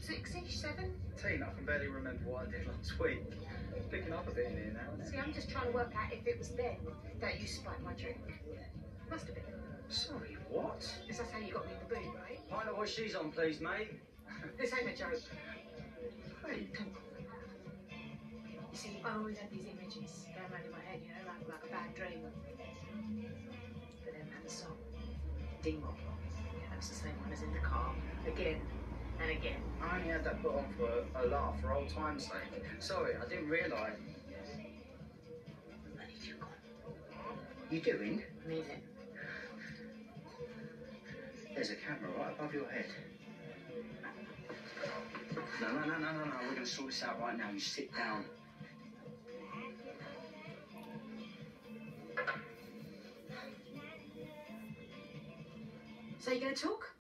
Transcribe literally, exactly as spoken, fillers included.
Six-ish, seven? Teen, I can barely remember what I did last week. Picking up a bit in here now. See, I'm just trying to work out if it was then that you spiked my drink. Must have been. Sorry, what? Because that's how you got me in the boot, right? Find out what she's on, please, mate. This ain't a joke. Hey. You see, I always had these images going around in my head, you know, like, like a bad dream. But then had the song, Ding-Wop. Yeah, that was the same one as in the car, again and again. I only had that put on for a, a laugh, for old time's sake. Sorry, I didn't realise. I need you gone. You doing? I mean it. There's a camera right above your head. No, no, no, no, no, no. We're going to sort this out right now. You sit down. So you going to talk?